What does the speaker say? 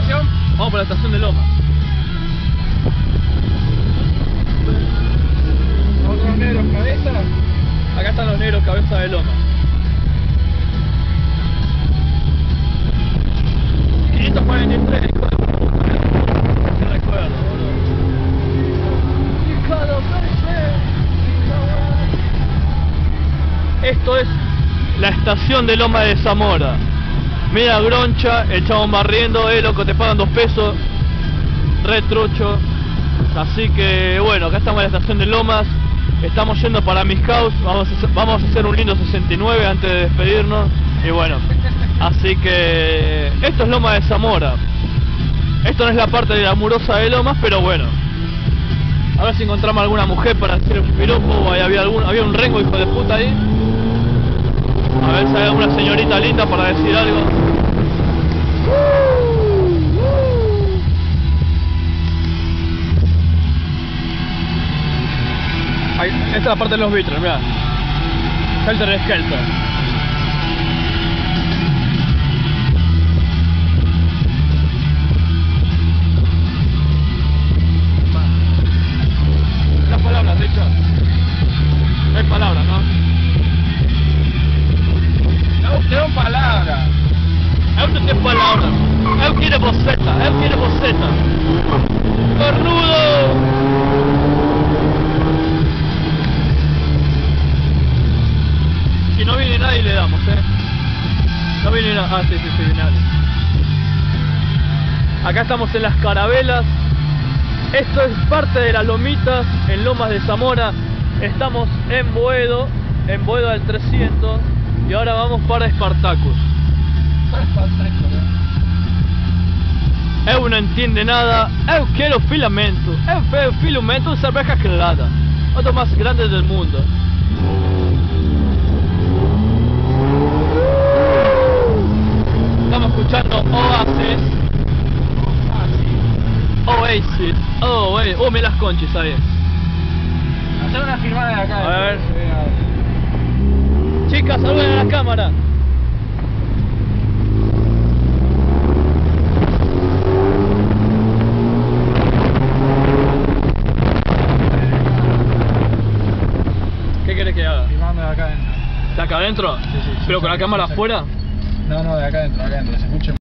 estación? Vamos por la estación de Lomas. ¿Otros negros cabeza? Acá están los negros cabeza de Lomas. 543, hijo de puta, qué recuerdo, boludo. Esto es la estación de Loma de Zamora. Mira Groncha, el chabón barriendo, loco, te pagan 2 pesos. Re trucho. Así que bueno, acá estamos en la estación de Lomas. Estamos yendo para Miss House. Vamos a hacer un lindo 69 antes de despedirnos. Y bueno, así que esto es Loma de Zamora. Esto no es la parte glamurosa de Lomas, pero bueno. A ver si encontramos alguna mujer para hacer un piropo. Ahí había un rengo, hijo de puta, ahí. A ver si hay alguna señorita linda para decir algo. Ahí, esta es la parte de los Beatles, mirá. Helter Skelter. Las palabras, de hecho. No hay palabras, ¿no? No tengo palabras. Eu não tenho palavras. Eu quero boceta. Cornudo! Si no viene nadie le damos, No viene nadie. Ah, sí, viene nadie. Acá estamos en las Carabelas. Esto es parte de las lomitas en Lomas de Zamora. Estamos en Boedo del 300. Y ahora vamos para Spartacus. Eu não entiendo nada. Eu quero filamento. Eu quero filamento de cerveja gelada. Otro más grande del mundo. Estamos escuchando Oasis. Oh, mira las conchis ahí. Hacer una filmada de acá. A ver. Chicas, saluden a la cámara. ¿Qué querés que haga? Filmando de acá adentro. ¿De acá adentro? Sí. ¿Pero con la cámara afuera? No, de acá adentro, se escucha.